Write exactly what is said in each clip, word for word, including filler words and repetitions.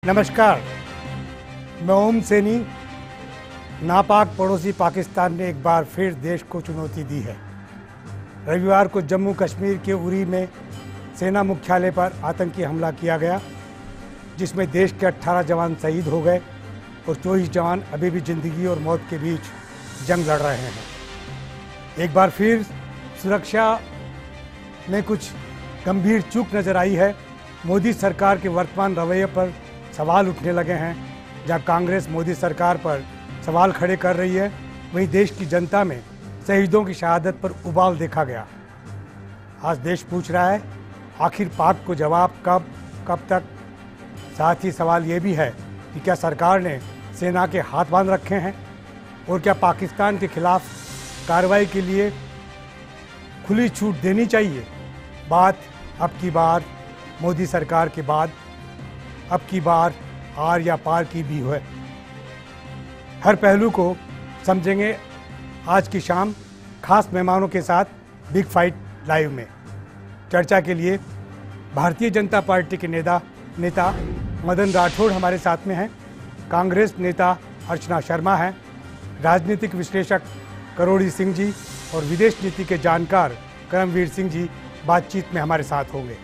नमस्कार, मैं ओम सैनी। नापाक पड़ोसी पाकिस्तान ने एक बार फिर देश को चुनौती दी है। रविवार को जम्मू कश्मीर के उरी में सेना मुख्यालय पर आतंकी हमला किया गया, जिसमें देश के अठारह जवान शहीद हो गए और चौबीस जवान अभी भी जिंदगी और मौत के बीच जंग लड़ रहे हैं। एक बार फिर सुरक्षा में कुछ गंभीर चूक नजर आई है। मोदी सरकार के वर्तमान रवैये पर सवाल उठने लगे हैं। जहां कांग्रेस मोदी सरकार पर सवाल खड़े कर रही है, वहीं देश की जनता में शहीदों की शहादत पर उबाल देखा गया। आज देश पूछ रहा है, आखिर पाक को जवाब कब कब तक। साथ ही सवाल ये भी है कि क्या सरकार ने सेना के हाथ बांध रखे हैं और क्या पाकिस्तान के खिलाफ कार्रवाई के लिए खुली छूट देनी चाहिए। बात अब की बार मोदी सरकार के बाद अब की बार आर या पार की भी है। हर पहलू को समझेंगे आज की शाम खास मेहमानों के साथ बिग फाइट लाइव में। चर्चा के लिए भारतीय जनता पार्टी के नेता नेता मदन राठौड़ हमारे साथ में हैं, कांग्रेस नेता अर्चना शर्मा हैं, राजनीतिक विश्लेषक करोड़ी सिंह जी और विदेश नीति के जानकार करमवीर सिंह जी बातचीत में हमारे साथ होंगे।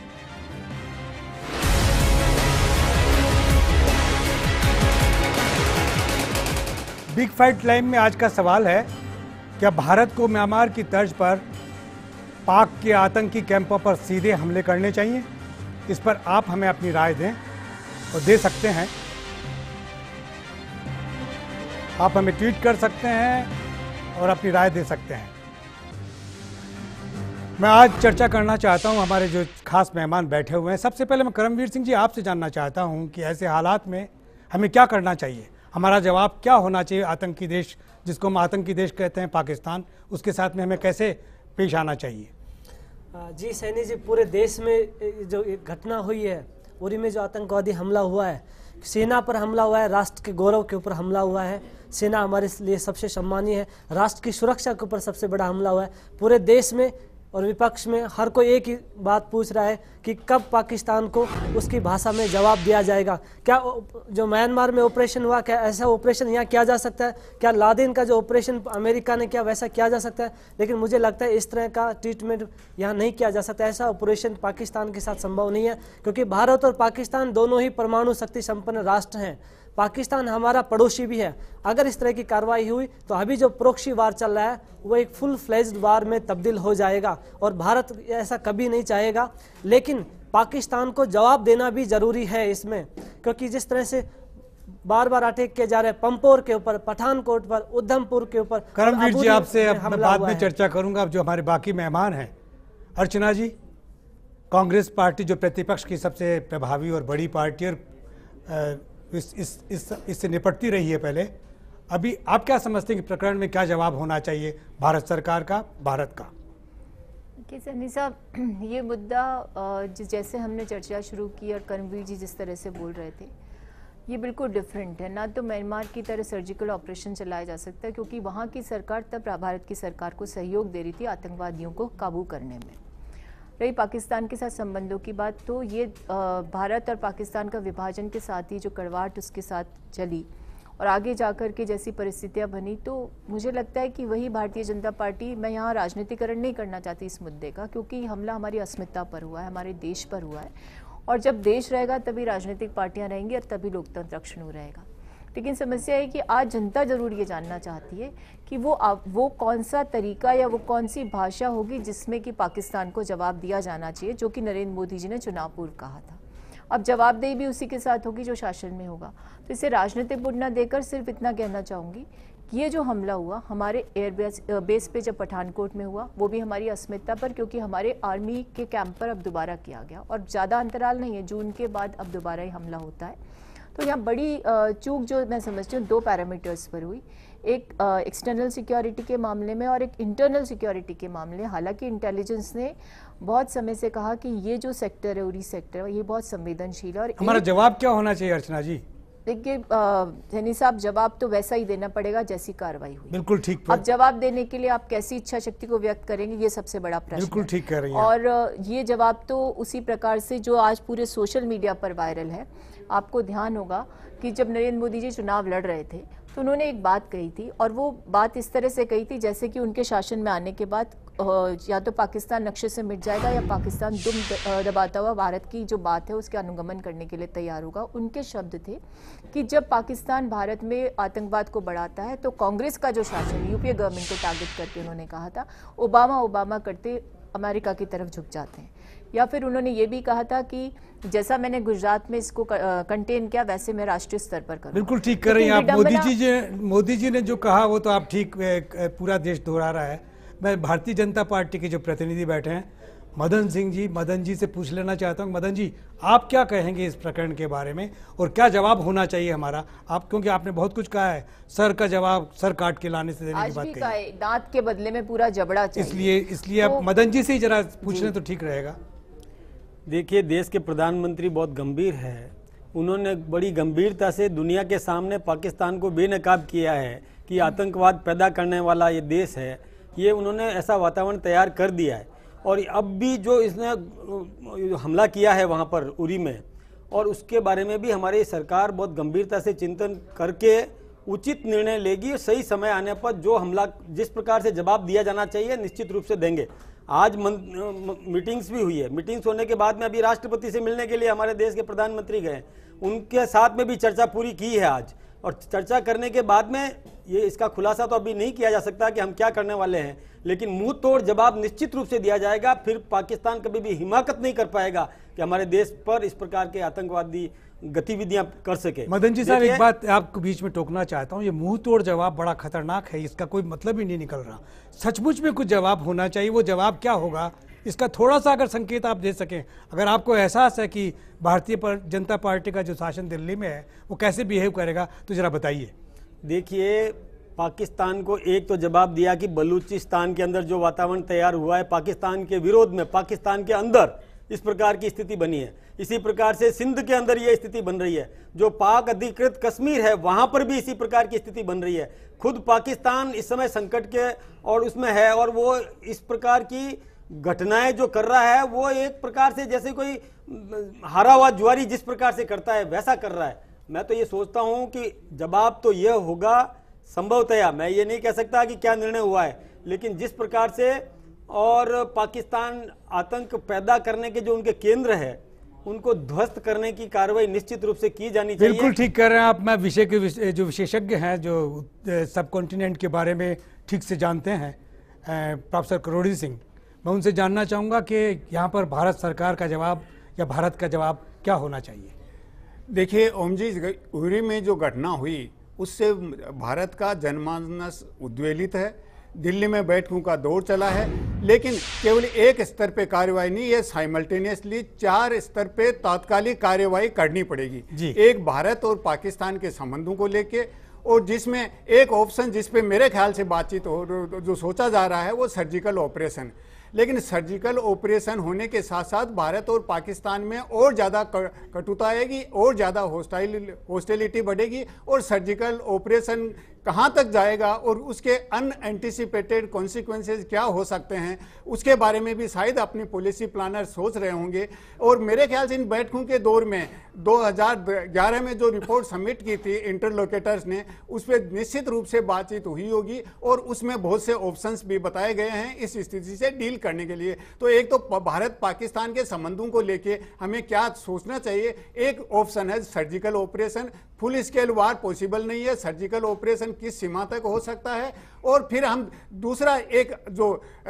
बिग फाइट लाइन में आज का सवाल है, क्या भारत को म्यांमार की तर्ज पर पाक के आतंकी कैंपों पर सीधे हमले करने चाहिए। इस पर आप हमें अपनी राय दें और दे सकते हैं। आप हमें ट्वीट कर सकते हैं और अपनी राय दे सकते हैं। मैं आज चर्चा करना चाहता हूं, हमारे जो खास मेहमान बैठे हुए हैं। सबसे पहले मैं करमवीर सिंह जी आपसे जानना चाहता हूं कि ऐसे हालात में हमें क्या करना चाहिए, हमारा जवाब क्या होना चाहिए। आतंकी देश जिसको हम आतंकी देश कहते हैं पाकिस्तान, उसके साथ में हमें कैसे पेश आना चाहिए। जी सैनी जी, पूरे देश में जो घटना हुई है, उरी में जो आतंकवादी हमला हुआ है, सेना पर हमला हुआ है, राष्ट्र के गौरव के ऊपर हमला हुआ है। सेना हमारे लिए सबसे सम्मानीय है। राष्ट्र की सुरक्षा के ऊपर सबसे बड़ा हमला हुआ है। पूरे देश में और विपक्ष में हर कोई एक ही बात पूछ रहा है कि कब पाकिस्तान को उसकी भाषा में जवाब दिया जाएगा। क्या जो म्यांमार में ऑपरेशन हुआ, क्या ऐसा ऑपरेशन यहाँ किया जा सकता है? क्या लादेन का जो ऑपरेशन अमेरिका ने किया वैसा किया जा सकता है? लेकिन मुझे लगता है इस तरह का ट्रीटमेंट यहाँ नहीं किया जा सकता। ऐसा ऑपरेशन पाकिस्तान के साथ संभव नहीं है, क्योंकि भारत और पाकिस्तान दोनों ही परमाणु शक्ति संपन्न राष्ट्र हैं। पाकिस्तान हमारा पड़ोसी भी है। अगर इस तरह की कार्रवाई हुई तो अभी जो प्रोक्सी वार चल रहा है वो एक फुल फ्लेज्ड वार में तब्दील हो जाएगा, और भारत ऐसा कभी नहीं चाहेगा। लेकिन पाकिस्तान को जवाब देना भी जरूरी है इसमें, क्योंकि जिस तरह से बार बार अटैक किए जा रहे हैं पंपोर के ऊपर, पठानकोट पर, उधमपुर के ऊपर। करमवीर जी आपसे अब मैं बाद में चर्चा करूंगा। अब जो हमारे बाकी मेहमान हैं, अर्चना जी, कांग्रेस पार्टी जो प्रतिपक्ष की सबसे प्रभावी और बड़ी पार्टी और इस इस इस इससे निपटती रही है पहले, अभी आप क्या समझते हैं कि प्रकरण में क्या जवाब होना चाहिए भारत सरकार का, भारत का? कि सनी साहब, ये मुद्दा जैसे हमने चर्चा शुरू की और करमवीर जी जिस तरह से बोल रहे थे, ये बिल्कुल डिफरेंट है। ना तो म्यांमार की तरह सर्जिकल ऑपरेशन चलाया जा सकता है, क्योंकि वहाँ की सरकार तब भारत की सरकार को सहयोग दे रही थी आतंकवादियों को काबू करने में। रही पाकिस्तान के साथ संबंधों की बात, तो ये भारत और पाकिस्तान का विभाजन के साथ ही जो कड़वाहट उसके साथ चली और आगे जाकर के जैसी परिस्थितियां बनी, तो मुझे लगता है कि वही भारतीय जनता पार्टी, मैं यहाँ राजनीतिकरण नहीं करना चाहती इस मुद्दे का, क्योंकि हमला हमारी अस्मिता पर हुआ है, हमारे देश पर हुआ है, और जब देश रहेगा तभी राजनीतिक पार्टियाँ रहेंगी और तभी लोकतंत्र अक्षुण्ण रहेगा। लेकिन समस्या है कि आज जनता जरूर ये जानना चाहती है कि वो वो कौन सा तरीका या वो कौन सी भाषा होगी जिसमें कि पाकिस्तान को जवाब दिया जाना चाहिए, जो कि नरेंद्र मोदी जी ने चुनाव पूर्व कहा था। अब जवाबदेही भी उसी के साथ होगी जो शासन में होगा। तो इसे राजनीतिक बुड़ न देकर सिर्फ इतना कहना चाहूँगी कि ये जो हमला हुआ हमारे एयरबेस बेस पे जब पठानकोट में हुआ, वो भी हमारी अस्मिता पर, क्योंकि हमारे आर्मी के कैंप पर अब दोबारा किया गया और ज़्यादा अंतराल नहीं है, जून के बाद अब दोबारा ही हमला होता है। तो यहाँ बड़ी चूक जो मैं समझती हूँ दो पैरामीटर्स पर हुई, एक एक्सटर्नल सिक्योरिटी के मामले में और एक इंटरनल सिक्योरिटी के मामले। हालांकि इंटेलिजेंस ने बहुत समय से कहा कि ये जो सेक्टर है, उरी सेक्टर है, ये बहुत संवेदनशील है। और हमारा जवाब क्या होना चाहिए अर्चना जी? देखिए सैनी साहब, जवाब तो वैसा ही देना पड़ेगा जैसी कार्रवाई हुई। बिल्कुल ठीक। अब जवाब देने के लिए आप कैसी इच्छा शक्ति को व्यक्त करेंगे, ये सबसे बड़ा प्रश्न। बिल्कुल ठीक कह रही हैं। और ये जवाब तो उसी प्रकार से जो आज पूरे सोशल मीडिया पर वायरल है। आपको ध्यान होगा कि जब नरेंद्र मोदी जी चुनाव लड़ रहे थे तो उन्होंने एक बात कही थी, और वो बात इस तरह से कही थी जैसे कि उनके शासन में आने के बाद या तो पाकिस्तान नक्शे से मिट जाएगा या पाकिस्तान दुम दबाता हुआ भारत की जो बात है उसके अनुगमन करने के लिए तैयार होगा। उनके शब्द थे कि जब पाकिस्तान भारत में आतंकवाद को बढ़ाता है तो कांग्रेस का जो शासन, यूपीए गवर्नमेंट को टारगेट करके उन्होंने कहा था, ओबामा ओबामा करते अमेरिका की तरफ झुक जाते हैं। या फिर उन्होंने ये भी कहा था कि जैसा मैंने गुजरात में इसको कंटेन किया वैसे मैं राष्ट्रीय स्तर पर करूं। बिल्कुल ठीक कर रही हैं आप। मोदी जी जे मोदी जी ने जो कहा वो तो आप ठीक, पूरा देश दोहरा रहा है। मैं भारतीय जनता पार्टी के जो प्रतिनिधि बैठे हैं मदन सिंह जी, मदन जी से पूछ लेना चाहता हूँ। मदन जी, आप क्या कहेंगे इस प्रकरण के बारे में और क्या जवाब होना चाहिए हमारा? आप, क्योंकि आपने बहुत कुछ कहा है, सर का जवाब सर काट के लाने से देने की बात कही, दांत के बदले में पूरा जबड़ा चाहिए। इसलिए इसलिए आप मदन जी से ही जरा पूछ लें तो ठीक रहेगा। देखिए, देश के प्रधानमंत्री बहुत गंभीर है। उन्होंने बड़ी गंभीरता से दुनिया के सामने पाकिस्तान को बेनकाब किया है कि आतंकवाद पैदा करने वाला ये देश है। ये उन्होंने ऐसा वातावरण तैयार कर दिया है। और अब भी जो इसने हमला किया है वहाँ पर उरी में, और उसके बारे में भी हमारी सरकार बहुत गंभीरता से चिंतन करके उचित निर्णय लेगी। सही समय आने पर जो हमला, जिस प्रकार से जवाब दिया जाना चाहिए, निश्चित रूप से देंगे। आज मीटिंग्स भी हुई है। मीटिंग्स होने के बाद में अभी राष्ट्रपति से मिलने के लिए हमारे देश के प्रधानमंत्री गए, उनके साथ में भी चर्चा पूरी की है आज। और चर्चा करने के बाद में ये इसका खुलासा तो अभी नहीं किया जा सकता कि हम क्या करने वाले हैं, लेकिन मुंह तोड़ जवाब निश्चित रूप से दिया जाएगा। फिर पाकिस्तान कभी भी हिमाकत नहीं कर पाएगा कि हमारे देश पर इस प्रकार के आतंकवादी गतिविधियां कर सके। मदन जी साहब, एक बात आपको बीच में टोकना चाहता हूं, ये मुंह तोड़ जवाब बड़ा खतरनाक है, इसका कोई मतलब ही नहीं निकल रहा। सचमुच में कुछ जवाब होना चाहिए। वो जवाब क्या होगा, इसका थोड़ा सा अगर संकेत आप दे सकें। अगर आपको एहसास है कि भारतीय जनता पार्टी का जो शासन दिल्ली में है वो कैसे बिहेव करेगा तो जरा बताइए। देखिए, पाकिस्तान को एक तो जवाब दिया कि बलूचिस्तान के अंदर जो वातावरण तैयार हुआ है, पाकिस्तान के विरोध में, पाकिस्तान के अंदर इस प्रकार की स्थिति बनी है। इसी प्रकार से सिंध के अंदर ये स्थिति बन रही है। जो पाक अधिकृत कश्मीर है वहां पर भी इसी प्रकार की स्थिति बन रही है। खुद पाकिस्तान इस समय संकट के और उसमें है, और वो इस प्रकार की घटनाएं जो कर रहा है वो एक प्रकार से जैसे कोई हारा हुआ जुआरी जिस प्रकार से करता है वैसा कर रहा है। मैं तो ये सोचता हूं कि जवाब तो यह होगा संभवतया, मैं ये नहीं कह सकता कि क्या निर्णय हुआ है, लेकिन जिस प्रकार से और पाकिस्तान आतंक पैदा करने के जो उनके केंद्र है उनको ध्वस्त करने की कार्रवाई निश्चित रूप से की जानी चाहिए। बिल्कुल ठीक कर रहे हैं आप। मैं विषय के जो विशेषज्ञ हैं, जो सब कॉन्टिनेंट के बारे में ठीक से जानते हैं, प्रोफेसर करोड़ी सिंह, मैं उनसे जानना चाहूँगा कि यहाँ पर भारत सरकार का जवाब या भारत का जवाब क्या होना चाहिए। देखिए ओम जी, उरी में जो घटना हुई उससे भारत का जनमानस उद्वेलित है। दिल्ली में बैठकों का दौर चला है, लेकिन केवल एक स्तर पे कार्रवाई नहीं, ये साइमल्टेनियसली चार स्तर पे तात्कालिक कार्रवाई करनी पड़ेगी। एक भारत और पाकिस्तान के संबंधों को लेके, और जिसमें एक ऑप्शन जिस पे मेरे ख्याल से बातचीत हो जो सोचा जा रहा है वो सर्जिकल ऑपरेशन। लेकिन सर्जिकल ऑपरेशन होने के साथ साथ भारत और पाकिस्तान में और ज़्यादा कटुता आएगी, और ज़्यादा होस्टाइल होस्टिलिटी बढ़ेगी, और सर्जिकल ऑपरेशन कहाँ तक जाएगा और उसके अनएंटिसिपेटेड कॉन्सिक्वेंसेस क्या हो सकते हैं उसके बारे में भी शायद अपनी पॉलिसी प्लानर सोच रहे होंगे। और मेरे ख्याल से इन बैठकों के दौर में दो हज़ार ग्यारह में जो रिपोर्ट सबमिट की थी इंटरलोकेटर्स ने, उस पर निश्चित रूप से बातचीत हुई होगी, और उसमें बहुत से ऑप्शंस भी बताए गए हैं इस स्थिति से डील करने के लिए। तो एक तो भारत पाकिस्तान के संबंधों को लेके हमें क्या सोचना चाहिए। एक ऑप्शन है surgical operation, full scale war possible नहीं है, सर्जिकल ऑपरेशन किस सीमा तक हो सकता है। और फिर हम दूसरा एक जो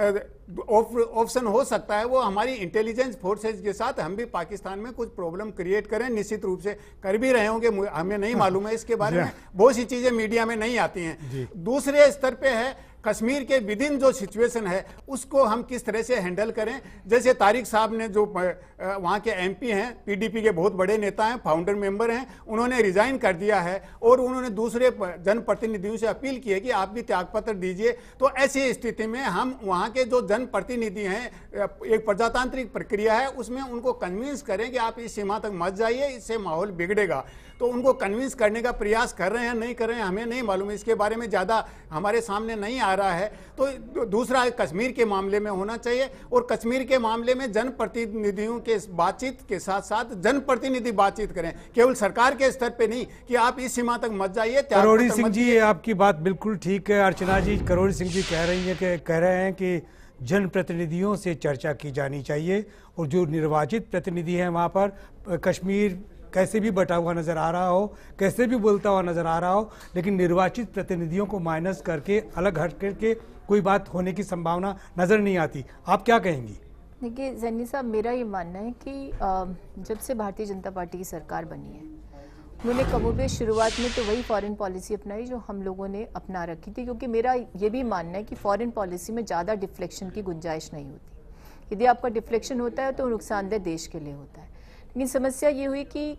ऑप्शन हो सकता है वो हमारी इंटेलिजेंस फोर्सेज के साथ हम भी पाकिस्तान में कुछ प्रॉब्लम क्रिएट करें, निश्चित रूप से कर भी रहे होंगे, हमें नहीं मालूम है इसके बारे में, बहुत सी चीजें मीडिया में नहीं आती हैं। दूसरे स्तर पे है कश्मीर के विदिन जो सिचुएशन है उसको हम किस तरह से हैंडल करें। जैसे तारिक साहब ने, जो वहाँ के एमपी हैं, पीडीपी के बहुत बड़े नेता हैं, फाउंडर मेंबर हैं, उन्होंने रिजाइन कर दिया है और उन्होंने दूसरे जनप्रतिनिधियों से अपील की है कि आप भी त्यागपत्र दीजिए। तो ऐसी स्थिति में हम वहाँ के जो जनप्रतिनिधि हैं, एक प्रजातांत्रिक प्रक्रिया है, उसमें उनको कन्विंस करें कि आप इस सीमा तक मत जाइए, इससे माहौल बिगड़ेगा। तो उनको कन्विंस करने का प्रयास कर रहे हैं, नहीं कर रहे हैं, हमें नहीं मालूम, इसके बारे में ज़्यादा हमारे सामने नहीं आ रहा है। तो दूसरा कश्मीर के मामले में होना चाहिए, और कश्मीर के मामले में जनप्रतिनिधियों के बातचीत के साथ साथ जनप्रतिनिधि बातचीत करें, केवल सरकार के स्तर पे नहीं कि आप इस सीमा तक मत जाइए। करोड़ी सिंह जी, आपकी बात बिल्कुल ठीक है। अर्चना जी, करोड़ी सिंह जी कह रही है कि कह रहे हैं कि जनप्रतिनिधियों से चर्चा की जानी चाहिए, और जो निर्वाचित प्रतिनिधि हैं वहाँ पर कश्मीर कैसे भी बटा हुआ नज़र आ रहा हो, कैसे भी बोलता हुआ नज़र आ रहा हो, लेकिन निर्वाचित प्रतिनिधियों को माइनस करके अलग हट करके कोई बात होने की संभावना नज़र नहीं आती। आप क्या कहेंगी? देखिए सैनी साहब, मेरा ये मानना है कि जब से भारतीय जनता पार्टी की सरकार बनी है, उन्होंने कमोबेश शुरुआत में तो वही फॉरेन पॉलिसी अपनाई जो हम लोगों ने अपना रखी थी, क्योंकि मेरा ये भी मानना है कि फॉरेन पॉलिसी में ज़्यादा डिफ्लेक्शन की गुंजाइश नहीं होती। यदि आपका डिफ्लेक्शन होता है तो नुकसानदेह देश के लिए होता है। लेकिन समस्या ये हुई कि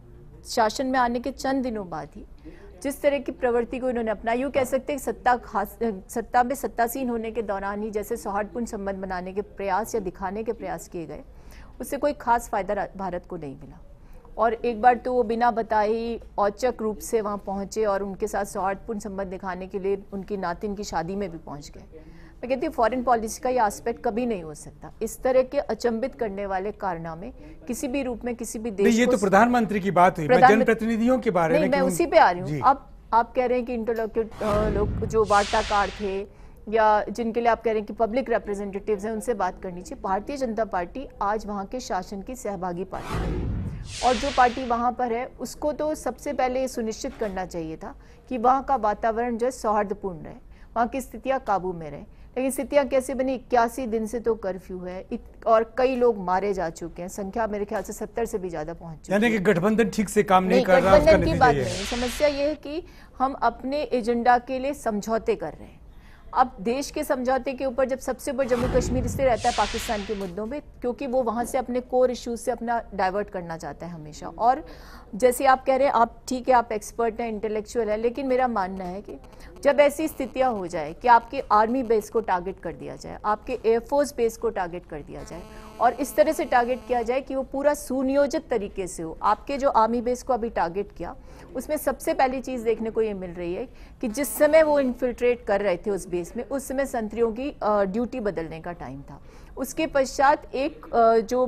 शासन में आने के चंद दिनों बाद ही जिस तरह की प्रवृत्ति को इन्होंने अपना, यूँ कह सकते हैं सत्ता खास सत्ता में सत्तासीन होने के दौरान ही जैसे सौहार्दपूर्ण संबंध बनाने के प्रयास या दिखाने के प्रयास किए गए, उससे कोई खास फायदा भारत को नहीं मिला। और एक बार तो वो बिना बताए ही औचक रूप से वहाँ पहुँचे और उनके साथ सौहार्दपूर्ण संबंध दिखाने के लिए उनकी नातिन की शादी में भी पहुँच गए। मैं कहती हूँ फॉरेन पॉलिसी का ये एस्पेक्ट कभी नहीं हो सकता। इस तरह के अचंभित करने वाले कारनामे किसी भी रूप में किसी भी देश, ये तो प्रधानमंत्री की बात हुई, मैं जनप्रतिनिधियों के बारे में, मैं उसी पे आ रही हूँ। आप आप कह रहे हैं कि इंटरलोक्यूटर लोग जो वार्ताकार थे या जिनके लिए आप कह रहे हैं कि पब्लिक रिप्रेजेंटेटिव्स हैं, उनसे बात करनी चाहिए। भारतीय जनता पार्टी आज वहाँ के शासन की सहभागी पार्टी है, और जो पार्टी वहाँ पर है उसको तो सबसे पहले ये सुनिश्चित करना चाहिए था कि वहाँ का वातावरण जो है सौहार्दपूर्ण रहे, वहाँ की स्थितियाँ काबू में रहे। लेकिन स्थितियाँ कैसे बनी? इक्यासी दिन से तो कर्फ्यू है और कई लोग मारे जा चुके हैं, संख्या मेरे ख्याल से सत्तर से भी ज्यादा पहुंच चुकी है। यानी कि गठबंधन ठीक से काम नहीं कर रहा, गठबंधन की बात नहीं, समस्या ये है कि हम अपने एजेंडा के लिए समझौते कर रहे हैं। अब देश के समझौते के ऊपर जब सबसे ऊपर जम्मू कश्मीर इसलिए रहता है पाकिस्तान के मुद्दों में, क्योंकि वो वहाँ से अपने कोर इश्यूज से अपना डाइवर्ट करना चाहता है हमेशा। और जैसे आप कह रहे हैं, आप ठीक है, आप एक्सपर्ट हैं, इंटेलेक्चुअल है, लेकिन मेरा मानना है कि जब ऐसी स्थितियाँ हो जाए कि आपके आर्मी बेस को टारगेट कर दिया जाए, आपके एयरफोर्स बेस को टारगेट कर दिया जाए, और इस तरह से टारगेट किया जाए कि वो पूरा सुनियोजित तरीके से हो। आपके जो आर्मी बेस को अभी टारगेट किया, उसमें सबसे पहली चीज़ देखने को ये मिल रही है कि जिस समय वो इन्फिल्ट्रेट कर रहे थे उस बेस में, उस समय संतरियों की ड्यूटी बदलने का टाइम था। उसके पश्चात एक जो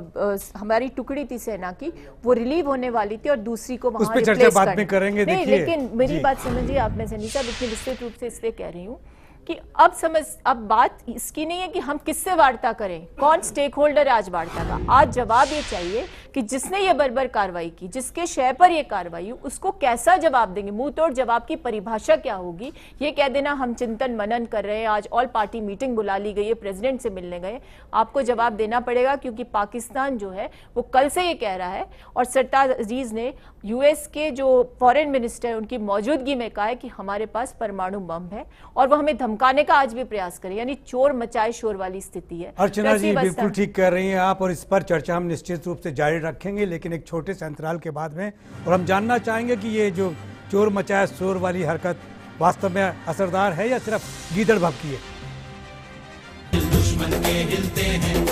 हमारी टुकड़ी थी सेना की, वो रिलीव होने वाली थी और दूसरी को वहाँ रिप्लेस बाद में करेंगे। नहीं, लेकिन मेरी बात समझिए आप, मैं सैनी साहब इतनी विस्तृत रूप से इसलिए कह रही हूँ कि अब समझ अब बात इसकी नहीं है कि हम किससे वार्ता करें, कौन स्टेक होल्डर है आज वार्ता का। आज जवाब ये चाहिए कि जिसने ये बर्बर कार्रवाई की, जिसके शय पर ये कार्रवाई हुई, उसको कैसा जवाब देंगे। मुंह तोड़ जवाब की परिभाषा क्या होगी? ये कह देना हम चिंतन मनन कर रहे हैं, आज ऑल पार्टी मीटिंग बुला ली गई है, प्रेसिडेंट से मिलने गए, आपको जवाब देना पड़ेगा, क्योंकि पाकिस्तान जो है वो कल से ये कह रहा है, और सरताज अजीज ने यूएस के जो फॉरेन मिनिस्टर उनकी मौजूदगी में कहा है कि हमारे पास परमाणु बम है, और वो हमें धमकाने का आज भी प्रयास करें, यानी चोर मचाए शोर वाली स्थिति है। अर्चना जी बिल्कुल ठीक कह रही हैं आप, और इस पर चर्चा हम निश्चित रूप से जारी रखेंगे, लेकिन एक छोटे से अंतराल के बाद में। और हम जानना चाहेंगे कि ये जो चोर मचाए शोर वाली हरकत वास्तव में असरदार है या सिर्फ गीदड़ भभकी है। दुश्मन के हिलते हैं